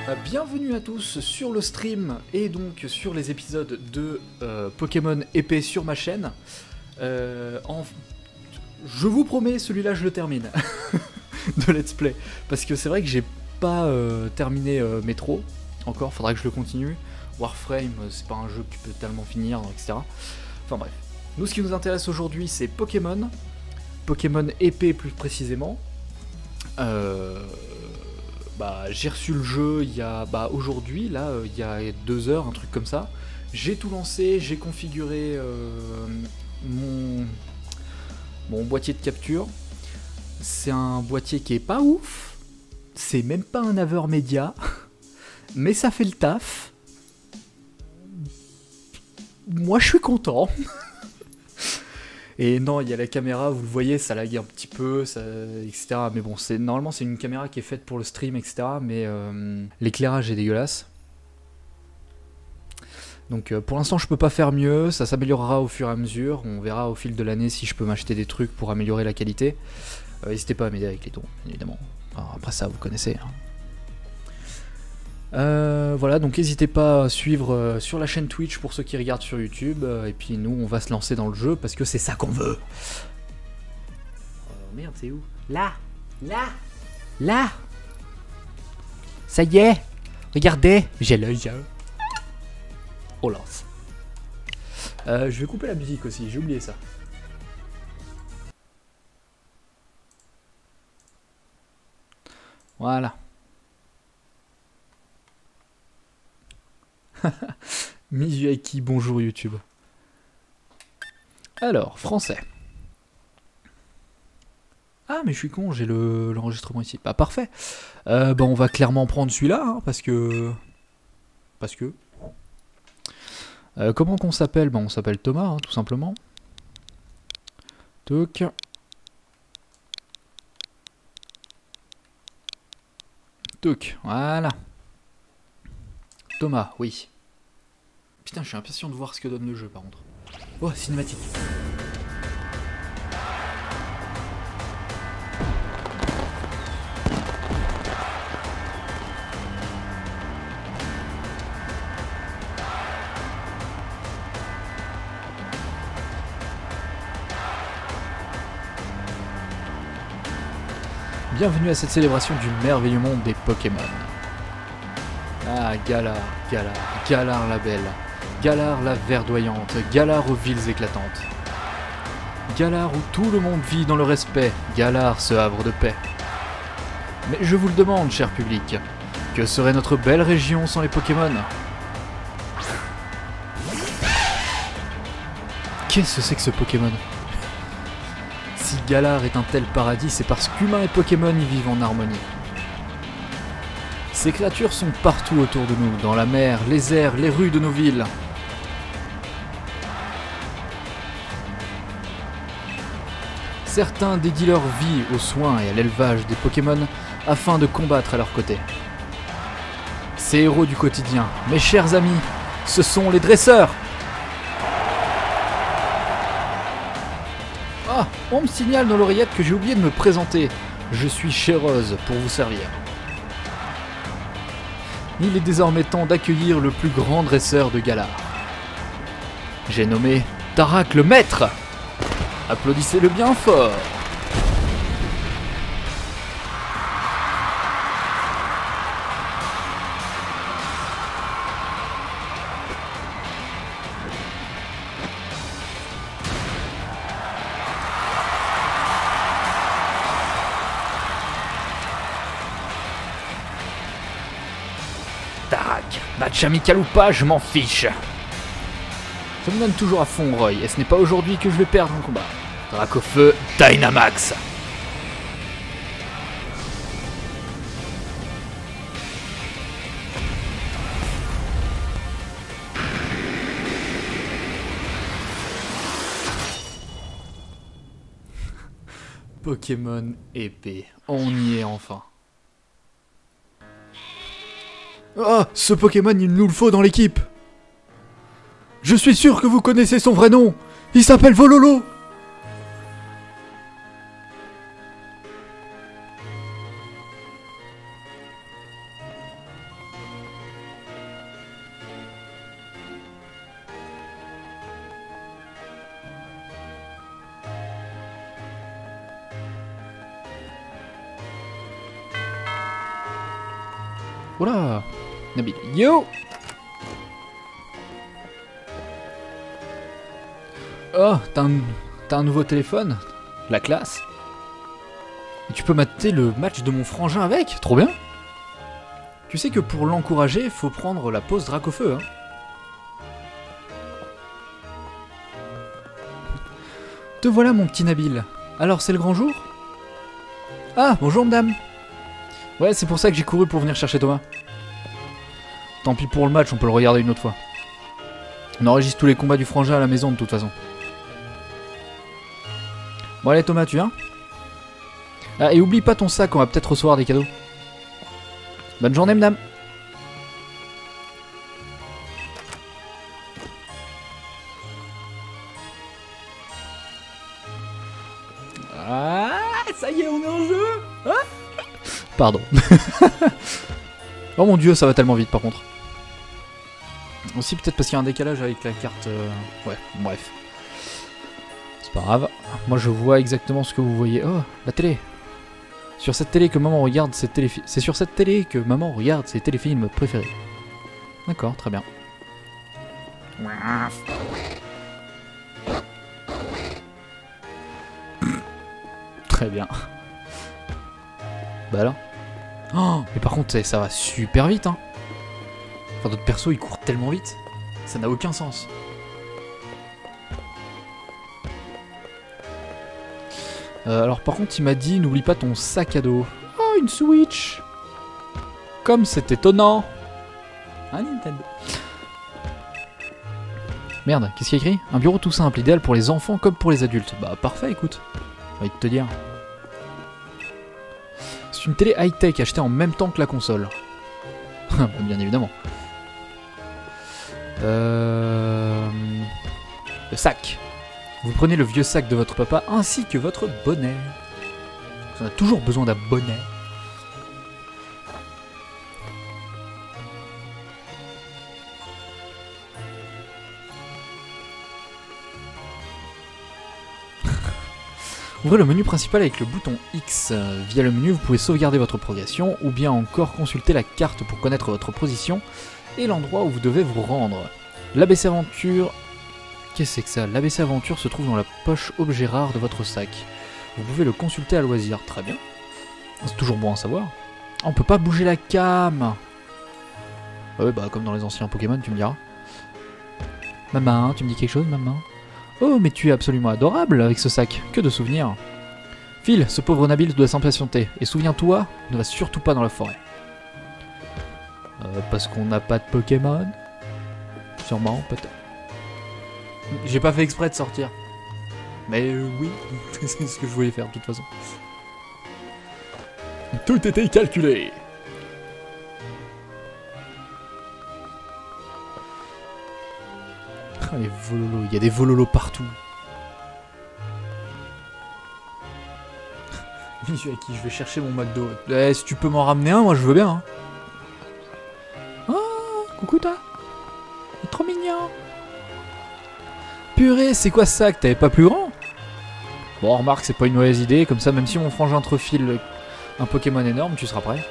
Bienvenue à tous sur le stream et donc sur les épisodes de Pokémon épée sur ma chaîne. Je vous promets, celui-là je le termine de let's play. Parce que c'est vrai que j'ai pas terminé Metro encore, faudra que je le continue. Warframe, c'est pas un jeu que tu peux tellement finir, etc. Enfin bref. Nous, ce qui nous intéresse aujourd'hui, c'est Pokémon. Pokémon épée plus précisément. J'ai reçu le jeu il y a aujourd'hui, là, il y a 2 heures, un truc comme ça. J'ai tout lancé, j'ai configuré mon boîtier de capture. C'est un boîtier qui est pas ouf, c'est même pas un Avermedia, mais ça fait le taf. Moi je suis content. Et non, il y a la caméra, vous le voyez, ça lag un petit peu, etc. Mais bon, normalement c'est une caméra qui est faite pour le stream, etc. Mais l'éclairage est dégueulasse. Donc pour l'instant je peux pas faire mieux, ça s'améliorera au fur et à mesure. On verra au fil de l'année si je peux m'acheter des trucs pour améliorer la qualité. N'hésitez pas à m'aider avec les dons, évidemment. Alors, après ça, vous connaissez. Hein. Voilà, donc n'hésitez pas à suivre sur la chaîne Twitch pour ceux qui regardent sur YouTube, et puis nous on va se lancer dans le jeu parce que c'est ça qu'on veut. Oh merde, c'est où? Là. Ça y est, regardez, j'ai l'œil. Oh lance. Je vais couper la musique aussi, j'ai oublié ça. Voilà. Mizuaki, bonjour YouTube. Alors, français. Ah, mais je suis con, j'ai l'enregistrement ici. Bah, parfait. On va clairement prendre celui-là, hein, parce que... comment qu'on s'appelle? On s'appelle Thomas, hein, tout simplement. Toc. Toc, voilà. Thomas, oui. Putain, je suis impatient de voir ce que donne le jeu par contre. Oh, cinématique. Bienvenue à cette célébration du merveilleux monde des Pokémon. Ah, Galar la belle, Galar la verdoyante, Galar aux villes éclatantes. Galar où tout le monde vit dans le respect, Galar ce havre de paix. Mais je vous le demande, cher public, que serait notre belle région sans les Pokémon? Qu'est-ce que c'est que ce Pokémon? Si Galar est un tel paradis, c'est parce qu'humains et Pokémon y vivent en harmonie. Ces créatures sont partout autour de nous, dans la mer, les airs, les rues de nos villes. Certains dédient leur vie aux soins et à l'élevage des Pokémon afin de combattre à leur côté. Ces héros du quotidien, mes chers amis, ce sont les dresseurs. Ah, on me signale dans l'oreillette que j'ai oublié de me présenter. Je suis Chéreuse pour vous servir. Il est désormais temps d'accueillir le plus grand dresseur de Galar. J'ai nommé Tarak le Maître. Applaudissez-le bien fort. Tarak, match amical ou pas, je m'en fiche. Je me donne toujours à fond, Roy, et ce n'est pas aujourd'hui que je vais perdre un combat. Tarak au feu, Dynamax. Pokémon épée, on y est enfin. Oh, ce Pokémon, il nous le faut dans l'équipe. Je suis sûr que vous connaissez son vrai nom. Il s'appelle Vololo. Oula, Nabil. Yo. Oh, t'as un nouveau téléphone? La classe. Et tu peux mater le match de mon frangin avec? Trop bien. Tu sais que pour l'encourager, faut prendre la pause Dracofeu, hein. Te voilà mon petit Nabil. Alors c'est le grand jour? Ah, bonjour madame. Ouais, c'est pour ça que j'ai couru pour venir chercher Thomas. Tant pis pour le match, on peut le regarder une autre fois. On enregistre tous les combats du frangin à la maison de toute façon. Bon allez Thomas, tu viens? Ah, et oublie pas ton sac, on va peut-être recevoir des cadeaux. Bonne journée madame. Ah, ça y est, on est en jeu. Ah, pardon. Oh mon dieu, ça va tellement vite par contre. Aussi peut-être parce qu'il y a un décalage avec la carte... Ouais, bref. C'est pas grave. Moi je vois exactement ce que vous voyez. Oh, la télé. Sur cette télé que maman regarde ses téléfilms. C'est sur cette télé que maman regarde ses téléfilms préférés. D'accord, très bien. Très bien. Bah là. Oh, mais par contre, ça va super vite, hein. Enfin, d'autres persos, ils courent tellement vite. Ça n'a aucun sens. Alors, par contre, il m'a dit, n'oublie pas ton sac à dos. Oh, une Switch. Comme c'est étonnant. Un Nintendo. Merde, qu'est-ce qu'il y a écrit? Un bureau tout simple, idéal pour les enfants comme pour les adultes. Bah, parfait, écoute. J'ai envie de te dire. C'est une télé high-tech achetée en même temps que la console. Bien évidemment. Le sac. Vous prenez le vieux sac de votre papa ainsi que votre bonnet. On a toujours besoin d'un bonnet. Ouvrez le menu principal avec le bouton X. Via le menu, vous pouvez sauvegarder votre progression ou bien encore consulter la carte pour connaître votre position et l'endroit où vous devez vous rendre. L'ABC Aventure... Qu'est-ce que c'est que ça? L'ABC Aventure se trouve dans la poche objet rare de votre sac. Vous pouvez le consulter à loisir. Très bien. C'est toujours bon à savoir. Ah, on peut pas bouger la cam. Ouais, bah comme dans les anciens Pokémon, tu me diras. Maman, tu me dis quelque chose, maman? Oh, mais tu es absolument adorable avec ce sac. Que de souvenirs. Phil, ce pauvre Nabil doit s'impatienter. Et souviens-toi, ne va surtout pas dans la forêt. Parce qu'on n'a pas de Pokémon? Sûrement, peut-être. J'ai pas fait exprès de sortir. Mais oui, c'est ce que je voulais faire de toute façon. Tout était calculé. Ah, les vololos, il y a des vololos partout. Celui à qui je vais chercher mon McDo. Eh, si tu peux m'en ramener un, moi je veux bien. Hein. Oh, coucou toi. Il est trop mignon. Purée, c'est quoi ça que t'avais pas plus grand? Bon, remarque, c'est pas une mauvaise idée. Comme ça, même si mon frangin te refile un Pokémon énorme, tu seras prêt.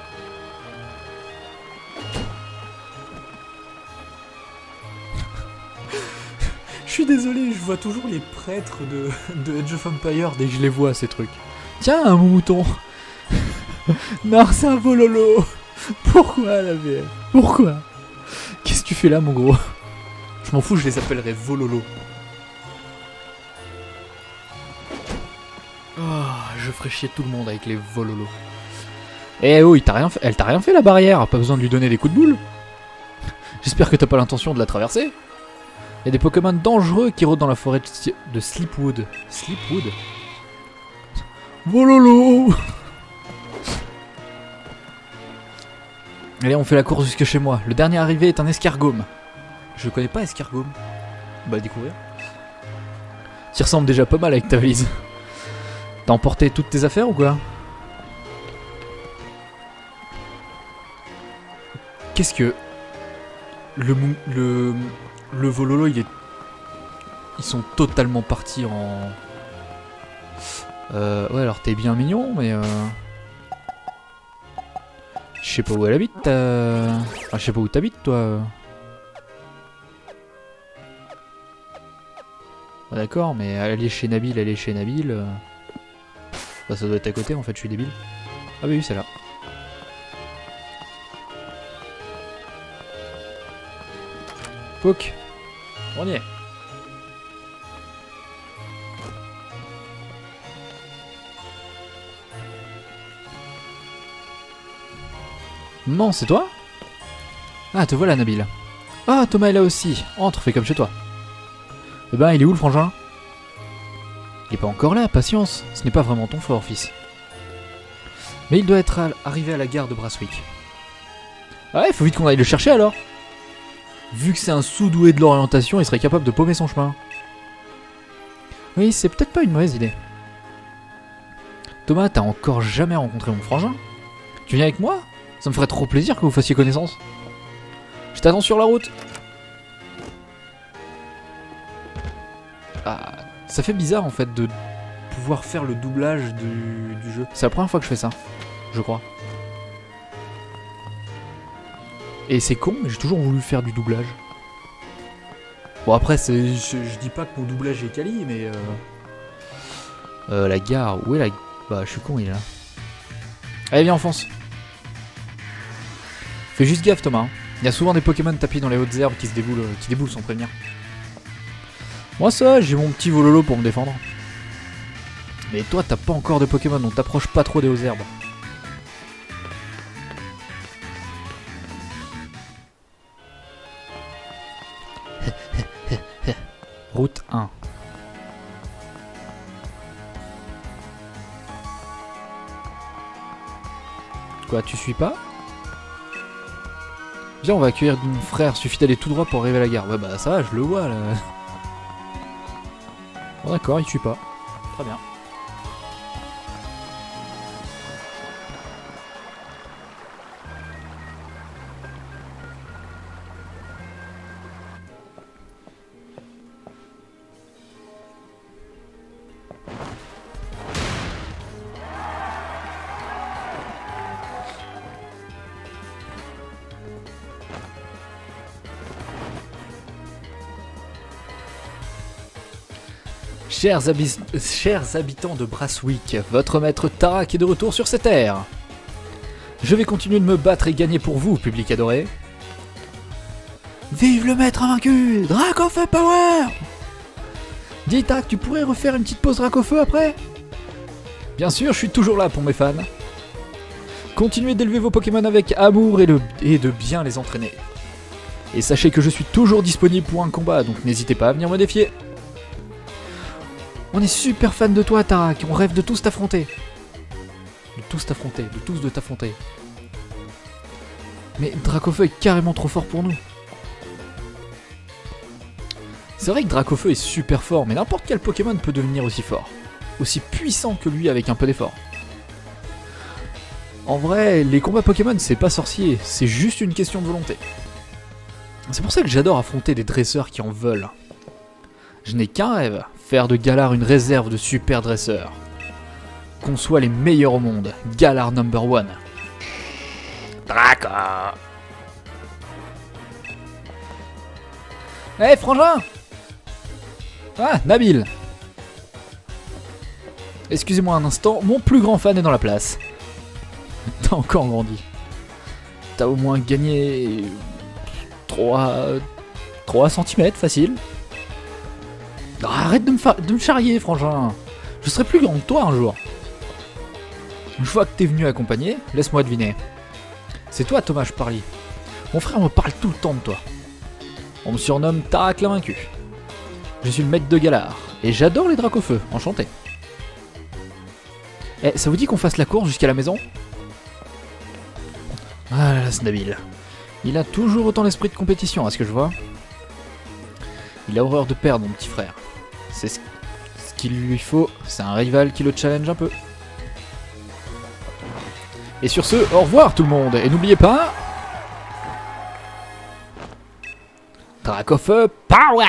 Je suis désolé, je vois toujours les prêtres de Age of Empires dès que je les vois, ces trucs. Tiens, un mouton. Non, c'est un vololo. Pourquoi la VF? Pourquoi? Qu'est-ce que tu fais là, mon gros? Je m'en fous, je les appellerai vololo. Oh, je ferai chier tout le monde avec les vololos. Eh oh, elle t'a rien fait la barrière, pas besoin de lui donner des coups de boule. J'espère que t'as pas l'intention de la traverser. Il y a des Pokémon dangereux qui rôdent dans la forêt de Sleepwood. Sleepwood? Vololo. Allez, on fait la course jusque chez moi. Le dernier arrivé est un escargome. Je connais pas escargome. Bah, découvrir. Tu ressembles déjà pas mal avec ta valise. T'as emporté toutes tes affaires ou quoi? Qu'est-ce que... Le vololo, il est... Ils sont totalement partis en... Ouais, alors t'es bien mignon, mais... Je sais pas où elle habite. Enfin, je sais pas où t'habites, toi. Ah, d'accord, mais elle est chez Nabil, elle est chez Nabil. Bah, ça doit être à côté, en fait, je suis débile. Ah bah oui, c'est là. Poke. On y est. Non, c'est toi? Ah, te voilà, Nabil. Ah, Thomas est là aussi. Entre, fais comme chez toi. Eh ben, il est où le frangin? Il est pas encore là, patience. Ce n'est pas vraiment ton fort, fils. Mais il doit être arrivé à la gare de Brasswick. Ah ouais, faut vite qu'on aille le chercher alors. Vu que c'est un sous-doué de l'orientation, il serait capable de paumer son chemin. Oui, c'est peut-être pas une mauvaise idée. Thomas, t'as encore jamais rencontré mon frangin? Tu viens avec moi? Ça me ferait trop plaisir que vous fassiez connaissance. Je t'attends sur la route. Ah, ça fait bizarre en fait de pouvoir faire le doublage du jeu. C'est la première fois que je fais ça, je crois. Et c'est con, mais j'ai toujours voulu faire du doublage. Bon après, je dis pas que mon doublage est quali, mais... la gare, où est la... Bah je suis con, il est là. Allez, viens, on fonce. Fais juste gaffe, Thomas. Il y a souvent des Pokémon tapis dans les hautes herbes qui déboulent sans prévenir. Moi ça, j'ai mon petit Vololo pour me défendre. Mais toi, t'as pas encore de Pokémon, donc t'approches pas trop des hautes herbes. Route 1. Quoi, tu suis pas? Viens, on va accueillir mon frère, suffit d'aller tout droit pour arriver à la gare. Ouais bah ça va, je le vois là. Bon d'accord, il suit pas. Très bien. Chers habitants de Brasswick, votre maître Tarak est de retour sur cette terre. Je vais continuer de me battre et gagner pour vous, public adoré. Vive le maître invaincu, Dracofeu Power! Dis Tarak, tu pourrais refaire une petite pause Dracofeu après? Bien sûr, je suis toujours là pour mes fans. Continuez d'élever vos Pokémon avec amour et de bien les entraîner. Et sachez que je suis toujours disponible pour un combat, donc n'hésitez pas à venir me défier. On est super fan de toi, Tarak, on rêve de tous t'affronter. De t'affronter. Mais Dracofeu est carrément trop fort pour nous. C'est vrai que Dracofeu est super fort, mais n'importe quel Pokémon peut devenir aussi fort. Aussi puissant que lui avec un peu d'effort. En vrai, les combats Pokémon, c'est pas sorcier, c'est juste une question de volonté. C'est pour ça que j'adore affronter des dresseurs qui en veulent. Je n'ai qu'un rêve, faire de Galar une réserve de super dresseurs. Qu'on soit les meilleurs au monde, Galar #1. Draco. Hey frangin! Ah, Nabil! Excusez-moi un instant, mon plus grand fan est dans la place. T'as encore grandi. T'as au moins gagné... 3 cm facile. Arrête de me charrier, frangin. Je serai plus grand que toi un jour. Une fois que t'es venu accompagner, laisse-moi deviner. C'est toi, Thomas Parly. Mon frère me parle tout le temps de toi. On me surnomme Tarak l'invaincu. Je suis le maître de Galar, et j'adore les Dracofeu, enchanté. Eh, ça vous dit qu'on fasse la course jusqu'à la maison? Ah là là, c'est Nabil. Il a toujours autant l'esprit de compétition, à ce que je vois. Il a horreur de perdre, mon petit frère. C'est ce qu'il lui faut, c'est un rival qui le challenge un peu. Et sur ce, au revoir tout le monde, et n'oubliez pas... Dracofeu Power!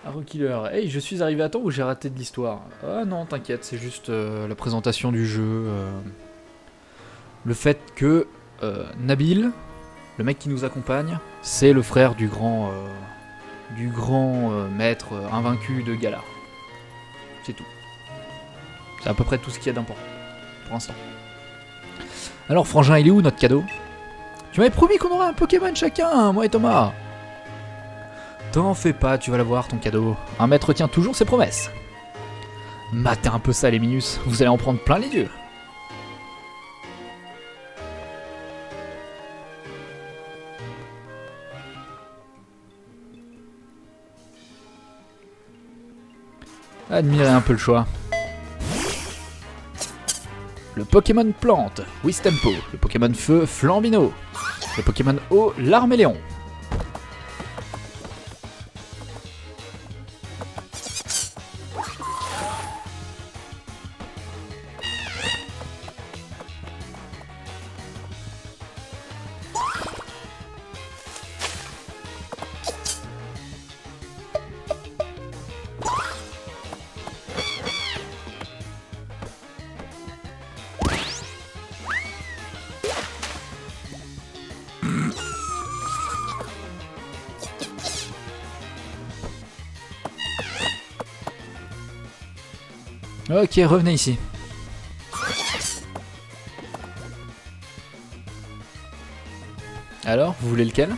Arrow Killer. Hey, je suis arrivé à temps ou j'ai raté de l'histoire? Ah non, t'inquiète, c'est juste la présentation du jeu. Le fait que Nabil, le mec qui nous accompagne, c'est le frère du grand maître invaincu de Galar. C'est tout. C'est à peu près tout ce qu'il y a d'important pour l'instant. Alors, Frangin, il est où notre cadeau? Tu m'avais promis qu'on aurait un Pokémon chacun, moi et Thomas. T'en fais pas, tu vas l'avoir ton cadeau. Un maître tient toujours ses promesses. Matez un peu ça les Minus, vous allez en prendre plein les yeux. Admirez un peu le choix. Le Pokémon Plante, Wistempo. Le Pokémon Feu, Flambino. Le Pokémon Eau, l'Arméléon. Ok, revenez ici. Alors, vous voulez lequel?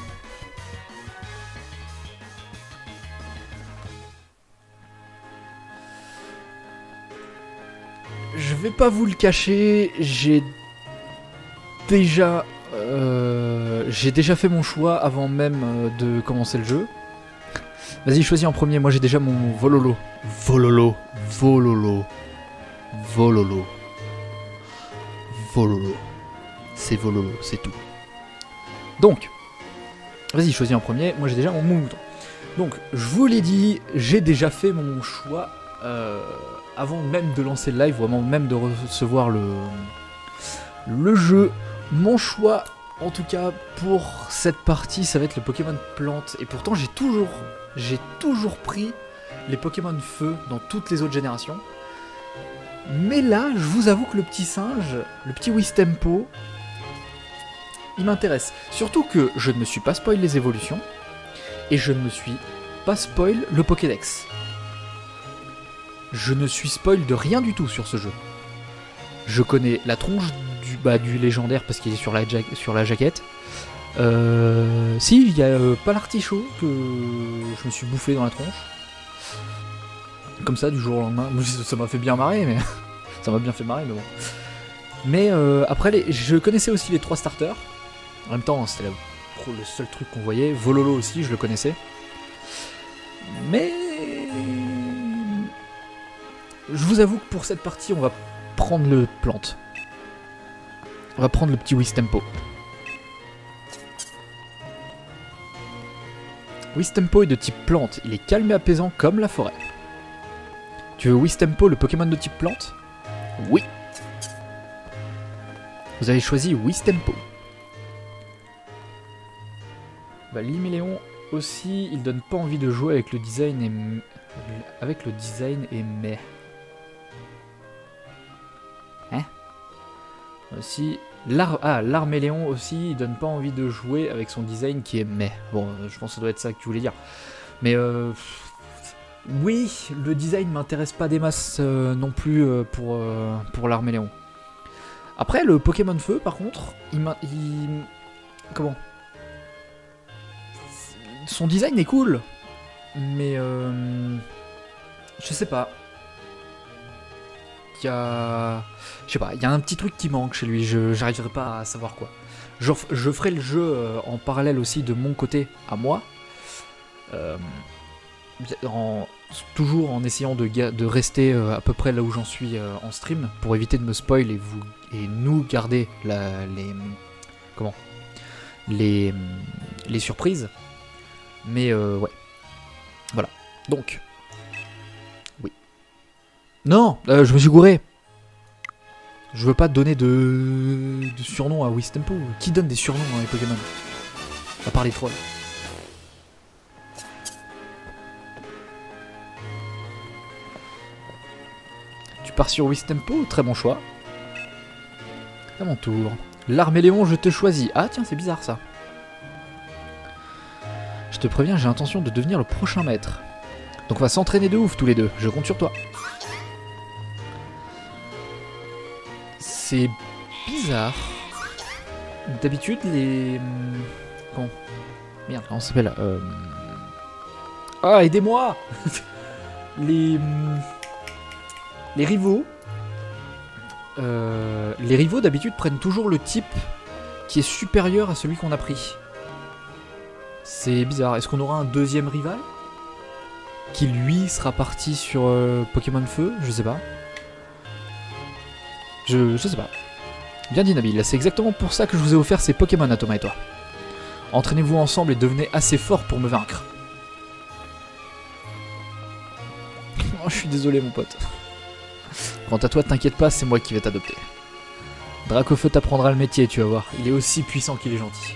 Je vais pas vous le cacher, j'ai déjà fait mon choix avant même de commencer le jeu. Vas-y, choisis en premier, moi j'ai déjà mon Vololo. Vololo, Vololo, Vololo, Vololo. C'est Vololo, c'est tout. Donc, vas-y, choisis en premier, moi j'ai déjà mon mouton. Donc, je vous l'ai dit, j'ai déjà fait mon choix avant même de lancer le live, ou avant même de recevoir le jeu. Mon choix, en tout cas pour cette partie, ça va être le Pokémon Plante. Et pourtant, j'ai toujours pris les Pokémon Feu dans toutes les autres générations. Mais là, je vous avoue que le petit singe, le petit Wistempo, il m'intéresse. Surtout que je ne me suis pas spoil les évolutions, et je ne me suis pas spoil le Pokédex. Je ne suis spoil de rien du tout sur ce jeu. Je connais la tronche du légendaire parce qu'il est sur la jaquette. Si, il y a pas l'artichaut que je me suis bouffé dans la tronche. Comme ça, du jour au lendemain. Ça m'a fait bien marrer, mais ça m'a bien fait marrer, mais bon. Mais après, je connaissais aussi les 3 starters. En même temps, c'était le seul truc qu'on voyait. Vololo aussi, je le connaissais. Mais je vous avoue que pour cette partie, on va prendre le Plante. On va prendre le petit Wistempo. Wistempo est de type plante, il est calme et apaisant comme la forêt. Tu veux Wistempo, le Pokémon de type plante? Oui. Vous avez choisi Wistempo. Bah, l'Iméléon aussi, il donne pas envie de jouer avec le design et mais. Hein? Aussi, l'Arméléon aussi, il donne pas envie de jouer avec son design qui est mais. Bon, je pense que ça doit être ça que tu voulais dire. Mais oui, le design m'intéresse pas des masses non plus pour l'Arméléon. Après, le Pokémon Feu, par contre, comment? Son design est cool, mais je sais pas. Je sais pas, il y a un petit truc qui manque chez lui, j'arriverai pas à savoir quoi. Je ferai le jeu en parallèle aussi de mon côté à moi. Toujours en essayant de rester à peu près là où j'en suis en stream, pour éviter de me spoil et nous garder les surprises. Mais ouais. Voilà. Donc. Oui. Non, je me suis gouré. Je veux pas donner de surnom à Wistempo. Qui donne des surnoms dans les Pokémon? À part les trolls. Tu pars sur Wistempo, très bon choix. À mon tour. L'Arméléon, je te choisis. Ah tiens, c'est bizarre ça. Je te préviens, j'ai l'intention de devenir le prochain maître. Donc on va s'entraîner de ouf tous les deux, je compte sur toi. C'est bizarre. D'habitude, les... Bon. Merde, comment ça s'appelle Ah, aidez-moi. Les rivaux... les rivaux, d'habitude, prennent toujours le type qui est supérieur à celui qu'on a pris. C'est bizarre. Est-ce qu'on aura un deuxième rival qui, lui, sera parti sur Pokémon Feu? Je sais pas. Je sais pas. Bien dit Nabil, c'est exactement pour ça que je vous ai offert ces Pokémon à Thomas et toi. Entraînez-vous ensemble et devenez assez fort pour me vaincre. Oh, je suis désolé mon pote. Quant à toi, t'inquiète pas, c'est moi qui vais t'adopter. Dracofeu t'apprendra le métier, tu vas voir. Il est aussi puissant qu'il est gentil.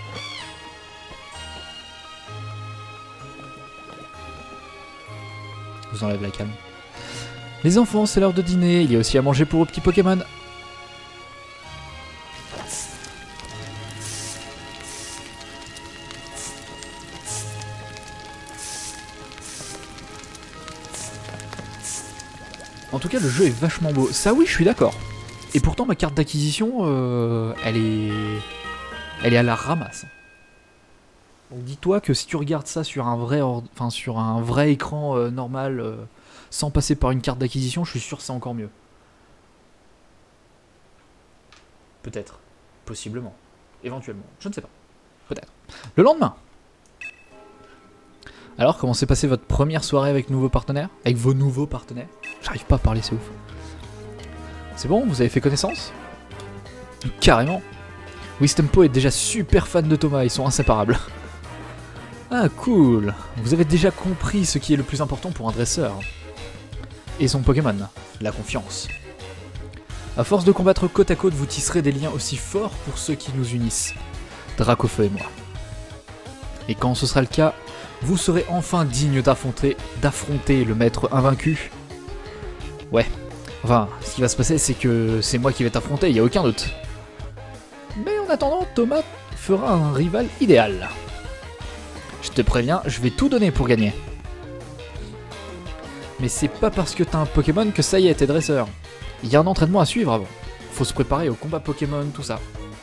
Je vous enlève la cam. Les enfants, c'est l'heure de dîner. Il y a aussi à manger pour vos petits Pokémon. En tout cas, le jeu est vachement beau. Ça, oui, je suis d'accord. Et pourtant, ma carte d'acquisition, elle est à la ramasse. Donc, dis-toi que si tu regardes ça sur un vrai écran normal, sans passer par une carte d'acquisition, je suis sûr que c'est encore mieux. Peut-être. Possiblement. Éventuellement. Je ne sais pas. Peut-être. Le lendemain. Alors, comment s'est passée votre première soirée avec nouveaux partenaires? Avec vos nouveaux partenaires? J'arrive pas à parler, c'est ouf. C'est bon, vous avez fait connaissance? Carrément. Wistempo est déjà super fan de Thomas, ils sont inséparables. Ah, cool. Vous avez déjà compris ce qui est le plus important pour un dresseur. Et son Pokémon, la confiance. À force de combattre côte à côte, vous tisserez des liens aussi forts pour ceux qui nous unissent. Dracofeu et moi. Et quand ce sera le cas, vous serez enfin digne d'affronter le maître invaincu. Ouais. Enfin, ce qui va se passer, c'est que c'est moi qui vais t'affronter, y a aucun doute. Mais en attendant, Thomas fera un rival idéal. Je te préviens, je vais tout donner pour gagner. Mais c'est pas parce que t'as un Pokémon que ça y est, t'es dresseur. Il y a un entraînement à suivre avant. Faut se préparer au combat Pokémon, tout ça.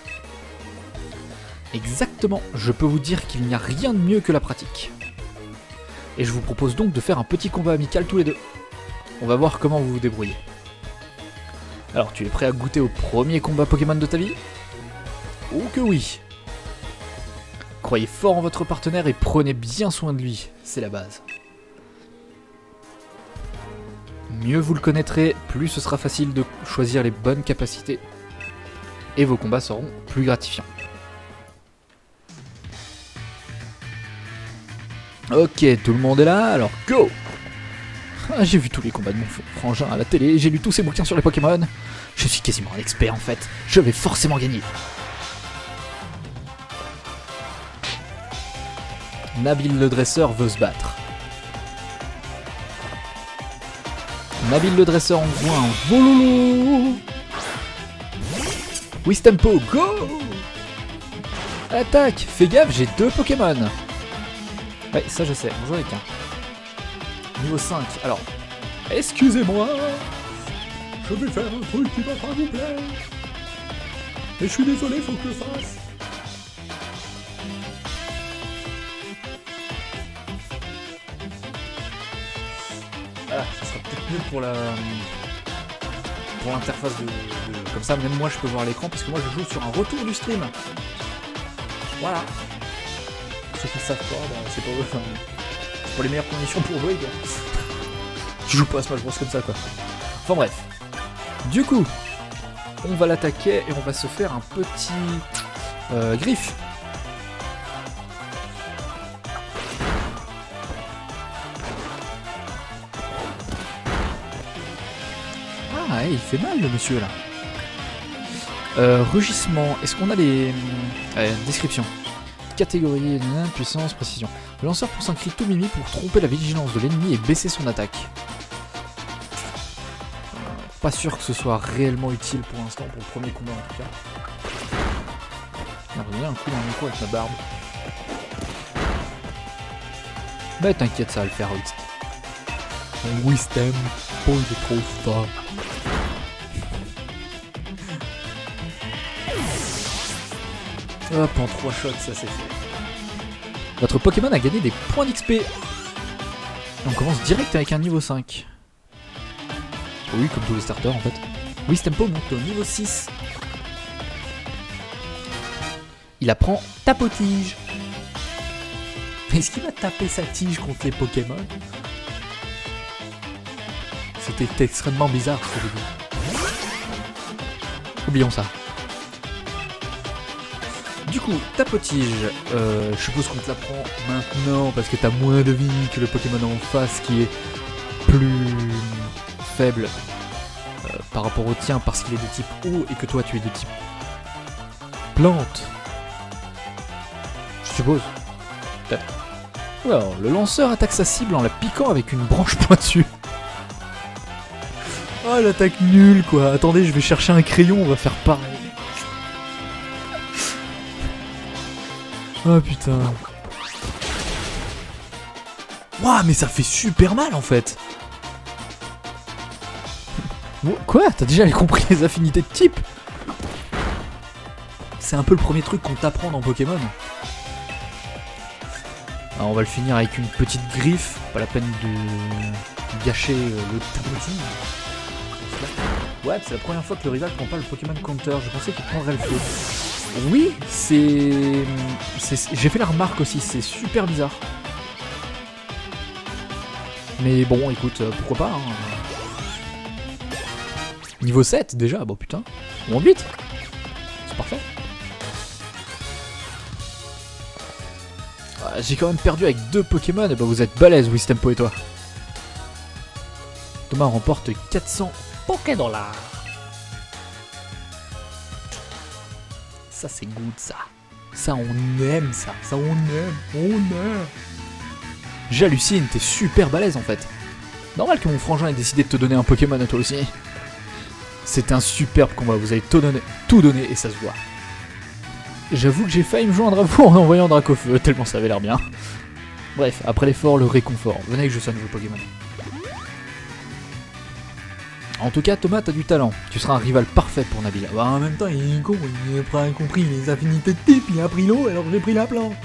Exactement, je peux vous dire qu'il n'y a rien de mieux que la pratique. Et je vous propose donc de faire un petit combat amical tous les deux. On va voir comment vous vous débrouillez. Alors, tu es prêt à goûter au premier combat Pokémon de ta vie? Oh que oui! Croyez fort en votre partenaire et prenez bien soin de lui, c'est la base. Mieux vous le connaîtrez, plus ce sera facile de choisir les bonnes capacités. Et vos combats seront plus gratifiants. Ok, tout le monde est là, alors go! Ah, j'ai vu tous les combats de mon frangin à la télé, j'ai lu tous ses bouquins sur les Pokémon. Je suis quasiment un expert en fait, je vais forcément gagner. Nabil le dresseur veut se battre. Nabil le dresseur envoie un vololo. Wistempo, go! Attaque! Fais gaffe, j'ai 2 Pokémon. Ouais, ça je sais, bonjour les Niveau 5, alors... Excusez-moi, je vais faire un truc qui va pas vous plaire. Et je suis désolé, faut que je le fasse. Ah, ça sera peut-être mieux pour l'interface de... Comme ça, même moi je peux voir l'écran, parce que moi je joue sur un retour du stream. Voilà. Ceux qui ne savent pas, bah, c'est pas les meilleures conditions pour jouer, quoi. Tu joues pas à Smash Bros comme ça, quoi. Enfin bref. Du coup, on va l'attaquer et on va se faire un petit griffe. Ah, il fait mal le monsieur là. Rugissement. Est-ce qu'on a les descriptions? Catégorie, puissance, précision. Le lanceur pousse un cri tout mimi pour tromper la vigilance de l'ennemi et baisser son attaque. Pas sûr que ce soit réellement utile pour l'instant, pour le premier combat en tout cas. Merde, il y a un coup dans mon cou avec ma barbe. Bah t'inquiète, ça va le faire, Wistem. Wistem, Paul de trop fort. Hop, en 3 shots, ça c'est fait. Votre Pokémon a gagné des points d'XP. Et on commence direct avec un niveau 5. Oui, comme tous les starters en fait. Wistempo monte au niveau 6. Il apprend Tapotige. Est-ce qu'il va taper sa tige contre les Pokémon? C'était extrêmement bizarre ce que j'ai dit. Oublions ça. Du coup, Tapotige, je suppose qu'on te l'apprend maintenant parce que t'as moins de vie que le Pokémon en face qui est plus faible par rapport au tien parce qu'il est de type eau et que toi tu es de type plante. Je suppose. Peut-être. Alors, le lanceur attaque sa cible en la piquant avec une branche pointue. Oh, l'attaque nulle quoi. Attendez, je vais chercher un crayon, on va faire pareil. Oh putain. Ouah, mais ça fait super mal en fait. Quoi? T'as déjà compris les affinités de type? C'est un peu le premier truc qu'on t'apprend dans Pokémon. Alors on va le finir avec une petite griffe. Pas la peine de gâcher le Tapotige. Ouais, c'est la première fois que le rival prend pas le Pokémon Counter. Je pensais qu'il prendrait le feu. Oui, c'est... J'ai fait la remarque aussi, c'est super bizarre. Mais bon, écoute, pourquoi pas, hein. Niveau 7 déjà, bon putain. On monte vite. C'est parfait. Ah, j'ai quand même perdu avec 2 Pokémon, et bah vous êtes balèze, Wistempo et toi. Thomas remporte 400 Pokédollars. Ça c'est good ça. Ça on aime ça. Ça on aime. On aime. J'hallucine, t'es super balèze en fait. Normal que mon frangin ait décidé de te donner un Pokémon à toi aussi. C'est un superbe combat, vous avez tout donné et ça se voit. J'avoue que j'ai failli me joindre à vous en envoyant Dracofeu, tellement ça avait l'air bien. Bref, après l'effort, le réconfort. Venez que je soigne vos Pokémon. En tout cas, Thomas, t'as du talent. Tu seras un rival parfait pour Nabil. Bah, en même temps, il est con, il n'a pas compris les affinités de type, il a pris l'eau alors j'ai pris la plante.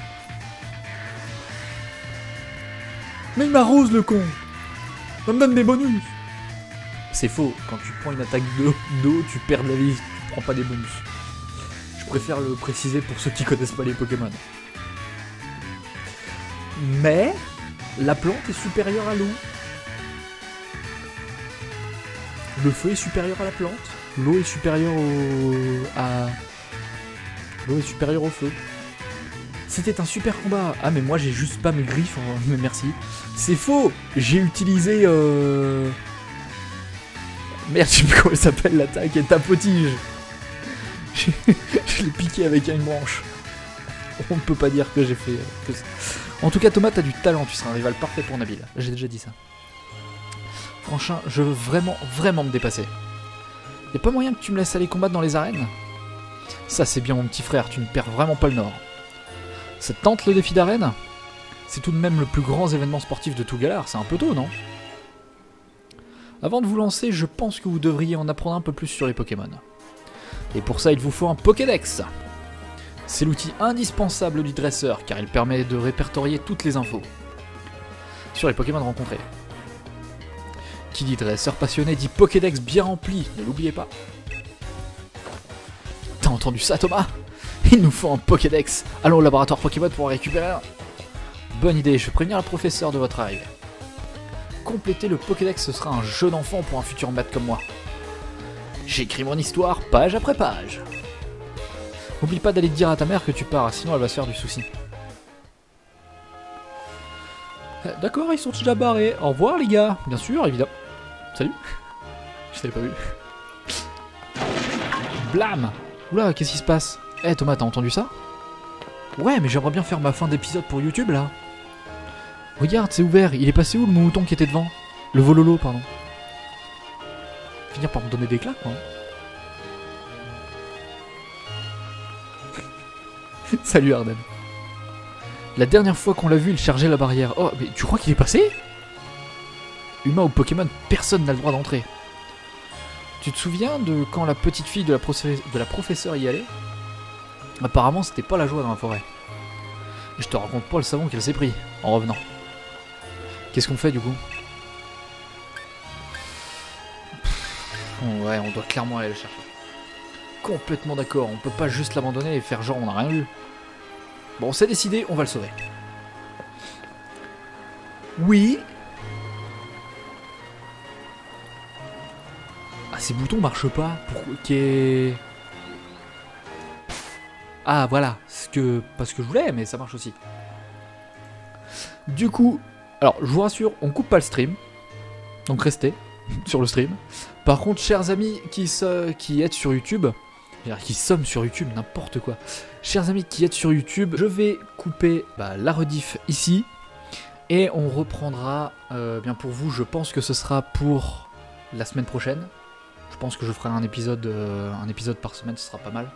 Mais il m'arrose le con. Ça me donne des bonus. C'est faux, quand tu prends une attaque d'eau, tu perds de la vie, tu prends pas des bonus. Je préfère le préciser pour ceux qui connaissent pas les Pokémon. Mais la plante est supérieure à l'eau. Le feu est supérieur à la plante. L'eau est supérieure l'eau est supérieure au feu. C'était un super combat. Ah mais moi j'ai juste pas mes griffes, hein. Mais merci. C'est faux. J'ai utilisé merde, je sais plus comment elle s'appelle l'attaque, et Tapotige. Je l'ai piqué avec une branche. On ne peut pas dire que j'ai fait... En tout cas Thomas, t'as du talent, tu seras un rival parfait pour Nabil. J'ai déjà dit ça. Franchement, je veux vraiment me dépasser. Y'a pas moyen que tu me laisses aller combattre dans les arènes? Ça c'est bien mon petit frère, tu ne perds vraiment pas le nord. Ça te tente le défi d'arène? C'est tout de même le plus grand événement sportif de tout Galar, c'est un peu tôt, non? Avant de vous lancer, je pense que vous devriez en apprendre un peu plus sur les Pokémon. Et pour ça, il vous faut un Pokédex. C'est l'outil indispensable du dresseur, car il permet de répertorier toutes les infos sur les Pokémon rencontrés. Qui dit dresseur passionné dit Pokédex bien rempli, ne l'oubliez pas. T'as entendu ça, Thomas? Il nous faut un Pokédex. Allons au laboratoire Pokémon pour en récupérer un. Bonne idée, je vais prévenir le professeur de votre arrivée. Compléter le Pokédex, ce sera un jeu d'enfant pour un futur maître comme moi. J'écris mon histoire page après page. N'oublie pas d'aller dire à ta mère que tu pars, sinon elle va se faire du souci. D'accord, ils sont déjà barrés. Au revoir les gars. Bien sûr, évidemment. Salut. Je t'avais pas vu. Blam. Oula, qu'est-ce qui se passe? Eh Thomas, t'as entendu ça? Ouais, mais j'aimerais bien faire ma fin d'épisode pour YouTube là. Regarde, c'est ouvert. Il est passé où le mouton qui était devant? Le vololo, pardon. Finir par me donner des claques, quoi. Salut Arden. La dernière fois qu'on l'a vu, il chargeait la barrière. Oh, mais tu crois qu'il est passé? Humain ou Pokémon, personne n'a le droit d'entrer. Tu te souviens de quand la petite fille de la professeure y allait? Apparemment, c'était pas la joie dans la forêt. Et je te raconte pas le savon qu'elle s'est pris en revenant. Qu'est-ce qu'on fait du coup? Ouais, on doit clairement aller le chercher. Complètement d'accord, on peut pas juste l'abandonner et faire genre on a rien vu. Bon, c'est décidé, on va le sauver. Oui. Ah, ces boutons marchent pas. Pourquoi? Ah, voilà, pas ce que je voulais, mais ça marche aussi. Du coup, alors, je vous rassure, on coupe pas le stream. Donc restez sur le stream. Par contre, chers amis qui êtes sur YouTube, qui sommes sur YouTube, n'importe quoi. Chers amis qui êtes sur YouTube, je vais couper la rediff ici. Et on reprendra, bien pour vous, je pense que ce sera pour la semaine prochaine. Je pense que je ferai un épisode par semaine, ce sera pas mal.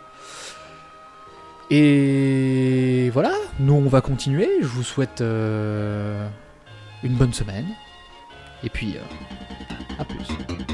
Et voilà, nous on va continuer. Je vous souhaite une bonne semaine. Et puis, à plus.